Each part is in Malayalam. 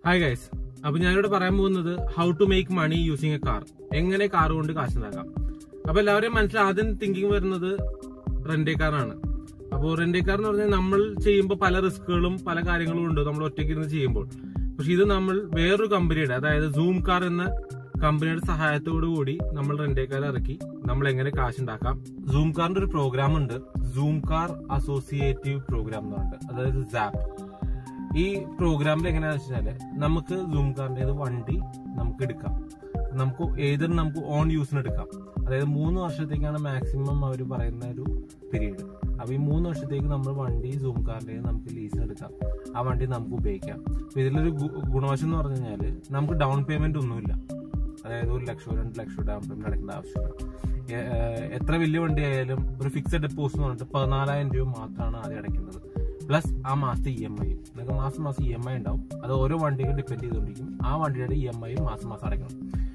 ഹായ് ഗൈസ്, അപ്പൊ ഞാനിവിടെ പറയാൻ പോകുന്നത് how to make money using a car. എങ്ങനെ കാർ കൊണ്ട് കാശുണ്ടാക്കാം. അപ്പൊ എല്ലാവരെയും മനസ്സിൽ ആദ്യം തിങ്കിങ് വരുന്നത് റെന്റ് കാറാണ്. അപ്പോൾ റെന്റ് കാർ എന്ന് പറഞ്ഞാൽ നമ്മൾ ചെയ്യുമ്പോൾ പല റിസ്കുകളും പല കാര്യങ്ങളും ഉണ്ട് നമ്മൾ ഒറ്റയ്ക്ക് ഇരുന്ന് ചെയ്യുമ്പോൾ. പക്ഷെ ഇത് നമ്മൾ വേറൊരു കമ്പനിയുടെ, അതായത് ZOOMCAR എന്ന കമ്പനിയുടെ സഹായത്തോടു കൂടി നമ്മൾ റെന്റ് കാർ ഇറക്കി നമ്മൾ എങ്ങനെ കാശുണ്ടാക്കാം. ZOOMCARന്റെ ഒരു പ്രോഗ്രാം ഉണ്ട്, ZOOMCAR അസോസിയേറ്റീവ് പ്രോഗ്രാം എന്ന് പറഞ്ഞിട്ട്, അതായത് ZAP. ഈ പ്രോഗ്രാമിൽ എങ്ങനെയാണെന്ന് വെച്ചാല് നമുക്ക് ZOOMCARന്റെ വണ്ടി നമുക്ക് എടുക്കാം. നമുക്ക് ഓൺ യൂസിന് എടുക്കാം. അതായത് 3 വർഷത്തേക്കാണ് മാക്സിമം അവർ പറയുന്ന ഒരു പീരീഡ്. അപ്പൊ ഈ 3 വർഷത്തേക്ക് നമ്മൾ വണ്ടി ZOOMCARന്റെ നമുക്ക് ലീസിന് എടുക്കാം. ആ വണ്ടി നമുക്ക് ഉപയോഗിക്കാം. അപ്പൊ ഇതിലൊരു ഗുണവശം എന്ന് പറഞ്ഞു കഴിഞ്ഞാല് നമുക്ക് ഡൗൺ പേയ്മെന്റ് ഒന്നുമില്ല. അതായത് 1 ലക്ഷം 2 ലക്ഷം ഡൗൺ പേയ്മെന്റ് അടയ്ക്കേണ്ട ആവശ്യമില്ല. എത്ര വലിയ വണ്ടി ആയാലും ഒരു ഫിക്സഡ് ഡെപ്പോസിറ്റ് എന്ന് പറഞ്ഞിട്ട് 14,000 രൂപ മാത്രമാണ് ആദ്യം അടയ്ക്കേണ്ടത്. പ്ലസ് ആ മാസത്തെ EMI. നിങ്ങൾക്ക് മാസം EMI ഉണ്ടാവും. അത് ഓരോ വണ്ടിക്കും ഡിപ്പെൻഡ് ചെയ്തുകൊണ്ടിരിക്കും. ആ വണ്ടിയുടെ EMI മാസം അടയ്ക്കണം.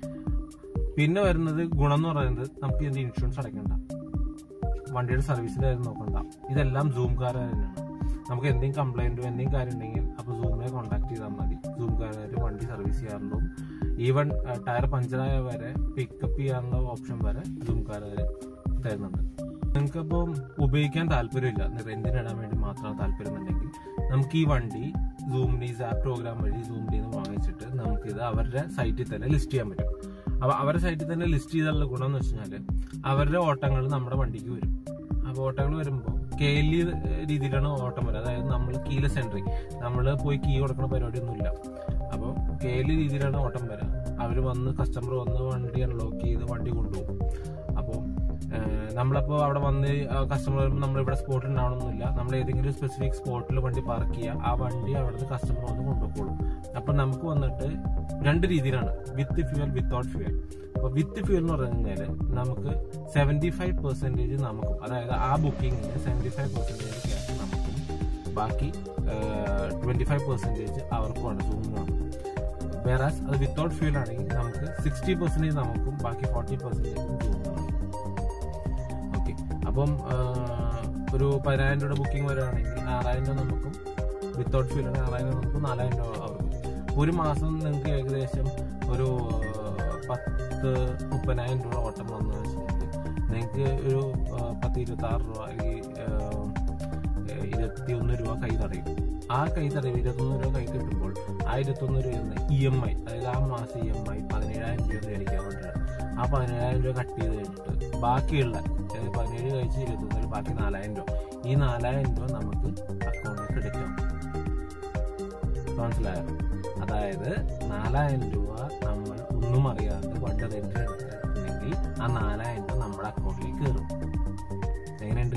പിന്നെ വരുന്നത് ഗുണം എന്ന് പറയുന്നത് നമുക്ക് ഇതിന്റെ ഇൻഷുറൻസ് അടയ്ക്കണ്ട, വണ്ടിയുടെ സർവീസിന്റെ കാര്യം നോക്കണ്ട. ഇതെല്ലാം ZOOMCAR തന്നെയാണ്. നമുക്ക് എന്തെങ്കിലും കംപ്ലൈന്റോ എന്തെങ്കിലും കാര്യം ഉണ്ടെങ്കിൽ അപ്പോൾ ZOOMനെ കോൺടാക്ട് ചെയ്താൽ മതി. ZOOMCAR വണ്ടി സർവീസ് ചെയ്യാറുണ്ടോ, ഈവൻ ടയർ പഞ്ചറായ വരെ പിക്കപ്പ് ചെയ്യാനുള്ള ഓപ്ഷൻ വരെ ZOOMCAR തരുന്നുണ്ട്. നിങ്ങൾക്കിപ്പം ഉപയോഗിക്കാൻ താല്പര്യമില്ല, റെന്റിനിടാൻ വേണ്ടി മാത്രമാണ് താല്പര്യമുണ്ടെങ്കിൽ നമുക്ക് ഈ വണ്ടി ZAP പ്രോഗ്രാം വഴി ZOOMന്റെ വാങ്ങിച്ചിട്ട് നമുക്കിത് അവരുടെ സൈറ്റിൽ തന്നെ ലിസ്റ്റ് ചെയ്യാൻ പറ്റും. അപ്പൊ അവരുടെ സൈറ്റിൽ തന്നെ ലിസ്റ്റ് ചെയ്താലുള്ള ഗുണം എന്ന് വെച്ചാൽ അവരുടെ ഓട്ടങ്ങൾ നമ്മുടെ വണ്ടിക്ക് വരും. അപ്പൊ ഓട്ടങ്ങൾ വരുമ്പോൾ KLE രീതിയിലാണ് ഓട്ടം വരിക. അതായത് നമ്മൾ കീലെസ് എൻട്രി, നമ്മൾ പോയി കീ കൊടുക്കുന്ന പരിപാടിയൊന്നുമില്ല. അപ്പോൾ KLE രീതിയിലാണ് ഓട്ടം വരിക. അവർ വന്ന് കസ്റ്റമർ വന്ന് വണ്ടി അൺലോക്ക് ചെയ്ത് വണ്ടി കൊണ്ടുപോകും. അപ്പോൾ നമ്മളപ്പോൾ അവിടെ വന്ന് കസ്റ്റമർ വരുമ്പോൾ നമ്മളിവിടെ സ്പോട്ടിൽ ഉണ്ടാവണമെന്നില്ല. നമ്മൾ ഏതെങ്കിലും സ്പെസിഫിക് സ്പോട്ടിൽ വണ്ടി പാർക്ക് ചെയ്യുക, ആ വണ്ടി അവിടുന്ന് കസ്റ്റമർ വന്ന് കൊണ്ടുപോകും. അപ്പൊ നമുക്ക് വന്നിട്ട് 2 രീതിയിലാണ്, വിത്ത് ഫ്യൂവൽ, വിത്തൗട്ട് ഫ്യൂവൽ. അപ്പൊ വിത്ത് ഫ്യൂവൽ എന്ന് പറഞ്ഞു കഴിഞ്ഞാൽ നമുക്ക് 75% നമുക്കും, അതായത് ആ ബുക്കിങ്ങിന് 75% ക്യാഷ് നമുക്കും ബാക്കി 25% അവർക്കുമാണ്, ZOOMനാണ്. വേറെ അത് വിത്തൗട്ട് ഫ്യൂവൽ ആണെങ്കിൽ നമുക്ക് 60% നമുക്കും ബാക്കി 40% ZOOMനാണ്. ഓക്കെ, അപ്പം ഒരു 10,000 രൂപയുടെ ബുക്കിംഗ് വരികയാണെങ്കിൽ 6,000 രൂപ നമുക്കും, വിത്തൗട്ട് ഫ്യൂവൽ ആണെങ്കിൽ 6,000 രൂപ നമുക്കും, 4,000 രൂപ അവർക്കും. ഒരു മാസം നിങ്ങൾക്ക് ഏകദേശം ഒരു 10-30,000 രൂപ ഓട്ടം വന്നു വെച്ചിട്ടുണ്ടെങ്കിൽ നിങ്ങൾക്ക് ഒരു 10-26 രൂപ അല്ലെങ്കിൽ 21 രൂപ കൈ തടയും. ആ കൈ തടയും 21 രൂപ കൈ കിട്ടുമ്പോൾ ആ 21 രൂപ EMI, അതായത് ആ മാസം EMI 17,000 രൂപ മേടിക്കാൻ വേണ്ടിയാണ്. ആ 17,000 രൂപ കട്ട് ചെയ്ത് കഴിഞ്ഞിട്ട് ബാക്കിയുള്ള 17 കഴിച്ച് 21 ബാക്കി 4,000 രൂപ. ഈ 4,000 രൂപ നമുക്ക് അക്കൗണ്ടിൽ ക്രെഡിറ്റ് ആവും. മനസ്സിലായോ? അതായത് 4,000 രൂപ നമ്മൾ ഒന്നും അറിയാതെ വണ്ടി റെന്റിന് എടുത്തിട്ടുണ്ടെങ്കിൽ ആ 4,000 രൂപ നമ്മുടെ അക്കൗണ്ടിലേക്ക് കയറും. എങ്ങനെയുണ്ട്?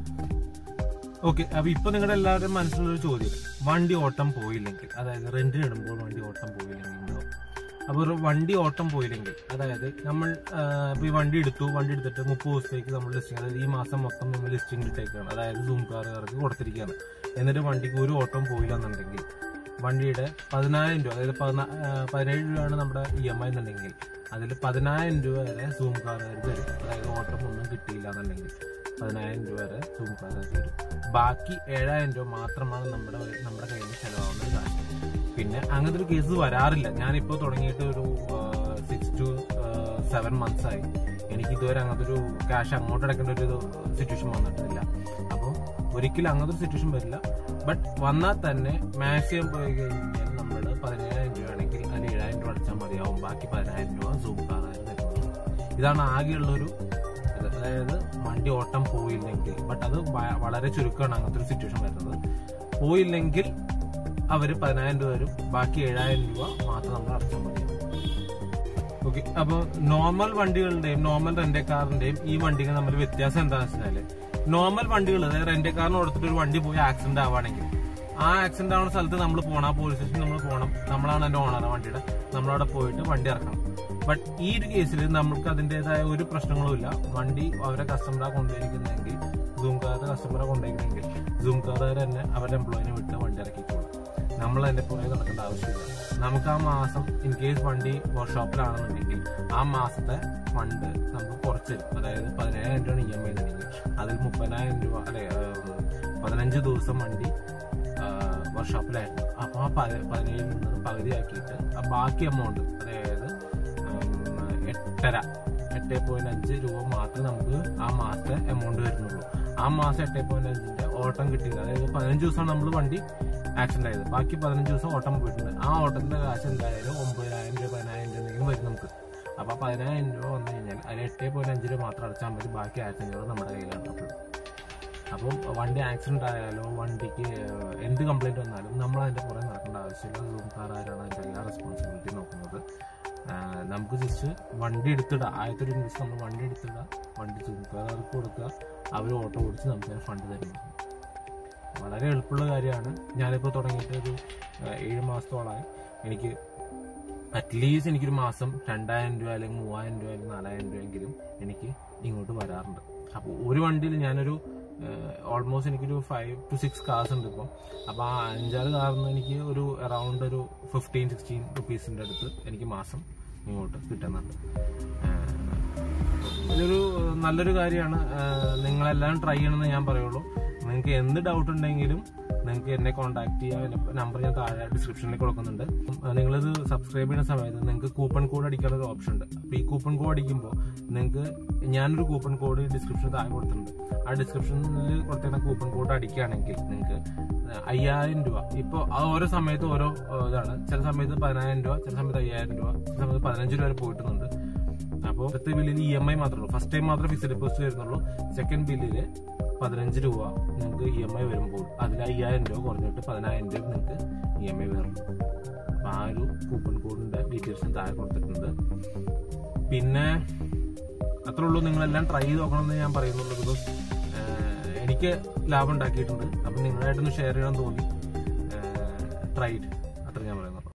ഓക്കെ, അപ്പൊ ഇപ്പൊ നിങ്ങളുടെ എല്ലാവരുടെയും മനസ്സിലുള്ളൊരു ചോദ്യം, വണ്ടി ഓട്ടം പോയില്ലെങ്കിൽ, അതായത് റെന്റിന് ഇടുമ്പോൾ വണ്ടി ഓട്ടം പോയില്ലെങ്കിൽ ഉണ്ടോ? അപ്പൊ ഒരു വണ്ടി ഓട്ടം പോയില്ലെങ്കിൽ, അതായത് നമ്മൾ ഇപ്പൊ ഈ വണ്ടി എടുത്തിട്ട് 30 ദിവസത്തേക്ക് നമ്മൾ ലിസ്റ്റിംഗ്, അതായത് ഈ മാസം മൊത്തം നമ്മൾ ലിസ്റ്റിംഗ് ഇട്ടേക്കാണ്, അതായത് ZOOMCARകാർക്ക് കൊടുത്തിരിക്കുകയാണ്. എന്നിട്ട് വണ്ടിക്ക് ഒരു ഓട്ടം പോയില്ലെന്നുണ്ടെങ്കിൽ വണ്ടിയുടെ 10,000 രൂപ, അതായത് 17 രൂപയാണ് നമ്മുടെ EMI എന്നുണ്ടെങ്കിൽ അതിൽ 10,000 രൂപ വരെ ZOOMCARകാർ തരും. അതായത് ഓട്ടം ഒന്നും കിട്ടിയില്ല എന്നുണ്ടെങ്കിൽ 10,000 രൂപ വരെ ZOOMCARകാർ തരും. ബാക്കി 7,000 രൂപ മാത്രമാണ് നമ്മുടെ കയ്യിൽ നിന്ന് ചെലവാകുന്ന കാശ്. പിന്നെ അങ്ങനത്തെ ഒരു കേസ് വരാറില്ല. ഞാനിപ്പോ തുടങ്ങിയിട്ട് ഒരു 6 to 7 months ആയി. എനിക്ക് ഇതുവരെ അങ്ങനത്തെ ഒരു ക്യാഷ് അങ്ങോട്ട് അടക്കേണ്ട ഒരു സിറ്റുവേഷൻ വന്നിട്ടില്ല. അപ്പോൾ ഒരിക്കലും അങ്ങനത്തെ ഒരു സിറ്റുവേഷൻ വരില്ല. ബട്ട് വന്നാൽ തന്നെ മാക്സിമം പോയി കഴിഞ്ഞാൽ നമ്മൾ 17,000 രൂപ ആണെങ്കിൽ അതിൽ 7,000 രൂപ അടച്ചാൽ മതിയാവും. ബാക്കി 10,000 രൂപ ZOOMCAR തരുന്നത്. ഇതാണ് ആകെയുള്ളൊരു, അതായത് വണ്ടി ഓട്ടം പോയില്ലെങ്കിൽ. ബട്ട് അത് വളരെ ചുരുക്കമാണ് അങ്ങനത്തെ ഒരു സിറ്റുവേഷൻ വരുന്നത്. പോയില്ലെങ്കിൽ അവർ 10,000 രൂപ വരും, ബാക്കി 7,000 രൂപ മാത്രം നമ്മൾ അടച്ചാൽ മതിയാവും. ഓക്കെ, അപ്പോൾ നോർമൽ വണ്ടികളുടെയും നോർമൽ റെന്റ് കാറിന്റെയും ഈ വണ്ടികൾ തമ്മിൽ വ്യത്യാസം എന്താണെന്ന് വെച്ചാൽ, നോർമൽ വണ്ടികൾ, അതായത് റെന്റ് കാറിന് കൊടുത്തിട്ട് ഒരു വണ്ടി പോയി ആക്സിഡന്റ് ആവുകയാണെങ്കിൽ ആ ആക്സിഡന്റ് ആവുന്ന സ്ഥലത്ത് നമ്മൾ പോകണം, ആ പോലീസ് സ്റ്റേഷനിൽ നമ്മൾ പോകണം, നമ്മളാണ് അതിന്റെ ഓണർ വണ്ടിയുടെ, നമ്മളവിടെ പോയിട്ട് വണ്ടി ഇറക്കണം. ബട്ട് ഈ ഒരു കേസിൽ നമുക്ക് അതിൻ്റെതായ ഒരു പ്രശ്നങ്ങളും ഇല്ല. വണ്ടി അവരെ കസ്റ്റമറെ കൊണ്ടുപോയിരിക്കുന്നെങ്കിൽ, ZOOMCARന്റെ കസ്റ്റമറെ കൊണ്ടുപോയിരിക്കുന്നെങ്കിൽ ZOOMCARകാർ തന്നെ അവരുടെ എംപ്ലോയിനെ വിട്ട് വണ്ടി ഇറക്കിക്കോളും. നമ്മൾ അതിന്റെ പുറകെ നടക്കേണ്ട ആവശ്യമില്ല. നമുക്ക് ആ മാസം ഇൻ കേസ് വണ്ടി വർക്ക്ഷോപ്പിലാണെന്നുണ്ടെങ്കിൽ ആ മാസത്തെ ഫണ്ട് നമുക്ക് കുറച്ച് തരും. അതായത് 17,000 രൂപയാണ് EMI എന്നുണ്ടെങ്കിൽ അതിൽ 30,000 രൂപ, അല്ലെ 15 ദിവസം വണ്ടി വർക്ക്ഷോപ്പിലായിരുന്നു. അപ്പോൾ ആ 17 നിന്ന് പകുതിയാക്കിയിട്ട് ആ ബാക്കി എമൗണ്ട്, അതായത് 8.5 രൂപ മാത്രമേ നമുക്ക് ആ മാസത്തെ എമൗണ്ട് വരുന്നുള്ളൂ. ആ മാസം 8.5ന്റെ ഓട്ടം കിട്ടിയില്ല. അതായത് 15 ദിവസമാണ് നമ്മൾ വണ്ടി ആക്സിഡന്റ് ആയത്. ബാക്കി 15 ദിവസം ഓട്ടം പോയിട്ടുണ്ട്. ആ ഓട്ടത്തിന്റെ കാശ് എന്തായാലും 9,000 രൂപ 10,000 രൂപ എന്തെങ്കിലും വരും നമുക്ക്. അപ്പൊ 10,000 രൂപ വന്നു കഴിഞ്ഞാൽ അതിൽ 8.5 രൂപ മാത്രം അടച്ചാൽ മതി. ബാക്കി 1,500 നമ്മുടെ കയ്യിലാണ്. അപ്പം വണ്ടി ആക്സിഡന്റ് ആയാലോ വണ്ടിക്ക് എന്ത് കംപ്ലൈന്റ് വന്നാലും നമ്മൾ അതിന്റെ പുറകെ നടക്കേണ്ട ആവശ്യമില്ല. ZOOMCAR ആരാണ് അതിന്റെ എല്ലാ റെസ്പോൺസിബിലിറ്റി നോക്കുന്നത്. നമുക്ക് ജസ്റ്റ് വണ്ടി എടുത്തിടുക. ആദ്യത്തെ ഒരു ഇൻവെസ്റ്റ് നമ്മൾ വണ്ടി എടുത്തിടുക, വണ്ടി ZOOMCAR കൊടുക്കുക, അവർ ഓട്ടോ ഓടിച്ച് നമുക്ക് ഫണ്ട് തരുന്നു. വളരെ എളുപ്പമുള്ള കാര്യമാണ്. ഞാനിപ്പോൾ തുടങ്ങിയിട്ട് ഒരു 7 മാസത്തോളമായി. എനിക്ക് അറ്റ്ലീസ്റ്റ് എനിക്കൊരു മാസം 2,000 രൂപ അല്ലെങ്കിൽ 3,000 രൂപ അല്ലെങ്കിൽ 4,000 രൂപയെങ്കിലും എനിക്ക് ഇങ്ങോട്ട് വരാറുണ്ട്. അപ്പോൾ ഒരു വണ്ടിയിൽ ഞാനൊരു ഓൾമോസ്റ്റ് എനിക്കൊരു 5 to 6 കാർസ് ഉണ്ട് ഇപ്പോൾ. അപ്പോൾ ആ 5-6 കാറിൽ നിന്ന് എനിക്ക് ഒരു അറൗണ്ട് ഒരു 15-16 റുപ്പീസിൻ്റെ അടുത്ത് എനിക്ക് മാസം ഇങ്ങോട്ട് കിട്ടുന്നുണ്ട്. ഇതൊരു നല്ലൊരു കാര്യമാണ്. നിങ്ങളെല്ലാം ട്രൈ ചെയ്യണമെന്ന് ഞാൻ പറയുള്ളൂ. നിങ്ങൾക്ക് എന്ത് ഡൗട്ട് ഉണ്ടെങ്കിലും നിങ്ങൾക്ക് എന്നെ കോൺടാക്ട് ചെയ്യാം. നമ്പർ ഞാൻ താഴെ ഡിസ്ക്രിപ്ഷനിൽ കൊടുക്കുന്നുണ്ട്. നിങ്ങളിത് സബ്സ്ക്രൈബ് ചെയ്യുന്ന സമയത്ത് നിങ്ങൾക്ക് കൂപ്പൺ കോഡ് അടിക്കാനുള്ള ഒരു ഓപ്ഷൻ ഉണ്ട്. അപ്പോൾ ഈ കൂപ്പൺ കോഡ് അടിക്കുമ്പോൾ നിങ്ങൾക്ക് ഞാനൊരു കൂപ്പൺ കോഡ് ഡിസ്ക്രിപ്ഷനിൽ താഴെ കൊടുത്തിട്ടുണ്ട്. ആ ഡിസ്ക്രിപ്ഷനിൽ കൊടുത്തിരുന്ന കൂപ്പൺ കോഡ് അടിക്കുകയാണെങ്കിൽ നിങ്ങൾക്ക് 5,000 രൂപ. ഇപ്പോൾ ആ ഓരോ സമയത്ത് ഓരോ ഇതാണ്. ചില സമയത്ത് 10,000 രൂപ, ചില സമയത്ത് 5,000 രൂപ, ചില സമയത്ത് 15 രൂപ വരെ പോയിട്ടുണ്ട്. അപ്പോൾ അടുത്ത ബില്ലിൽ EMI മാത്രമേ ഉള്ളൂ. ഫസ്റ്റ് ടൈം മാത്രമേ ഫിക്സഡ് ഡെപ്പോസിറ്റ് വരുന്നുള്ളൂ. സെക്കൻഡ് ബില്ലിൽ 15 രൂപ നിങ്ങൾക്ക് EMI വരുമ്പോൾ അതിൽ 5,000 രൂപ കുറഞ്ഞിട്ട് 10,000 രൂപ നിങ്ങൾക്ക് EMI വരും. അപ്പോൾ ആ ഒരു കൂപ്പൺ കോഡിന്റെ ഡീറ്റെയിൽസ് താഴെ കൊടുത്തിട്ടുണ്ട്. പിന്നെ അത്രേ ഉള്ളൂ. നിങ്ങളെല്ലാം ട്രൈ ചെയ്ത് നോക്കണമെന്ന് ഞാൻ പറയുന്നുള്ളൂ. ബിക്കോസ് എനിക്ക് ലാഭം ഉണ്ടാക്കിയിട്ടുണ്ട്. അപ്പം നിങ്ങളായിട്ടൊന്ന് ഷെയർ ചെയ്യണമെന്ന് തോന്നി. ട്രൈ ഇറ്റ്, അത്ര ഞാൻ പറയുന്നു.